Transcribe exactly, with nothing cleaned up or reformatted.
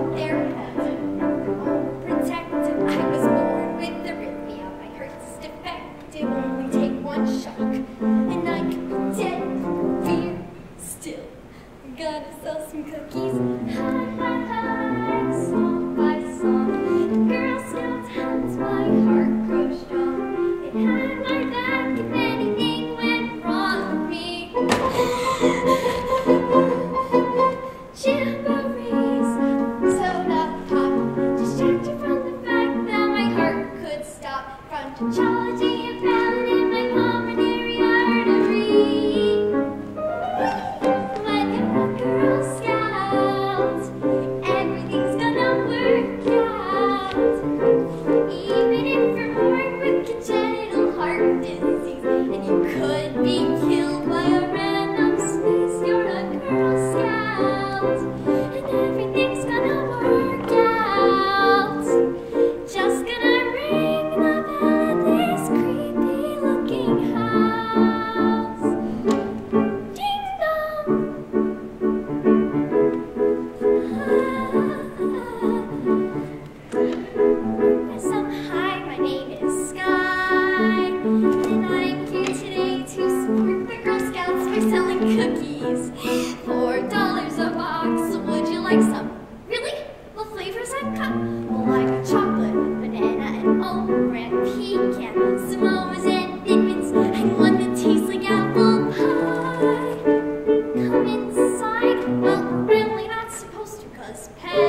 their heaven. Oh, protected, I was born with arrhythmia. My heart's defective, only take one shock, and I could be dead from fear still. Gotta sell some cookies. High, high, high, song by song. Girl Scout hands, my heart grows strong. It had my back if anything went wrong with me. Jamborees, soda pop, distracted from the fact that my heart could stop. Frontalology and pounding my pulmonary artery. When you're a Girl Scout, everything's gonna work out. Even if you're born with congenital heart disease and you could be killed by a random sneeze, you're a Girl Scout, and everything's gonna work out. Just gonna ring the bell at this creepy looking house. Ding dong. Yes, I'm hi, my name is Sky, and I'm here today to support the Girl Scouts by selling cookies. Four dollars a box, would you like some? Really? What flavors I've got? Well, I got chocolate, banana, and almond, pecan, Samoas, and Thin Mints, and one that tastes like apple pie. Come inside. Well, we're really not supposed to, cause pets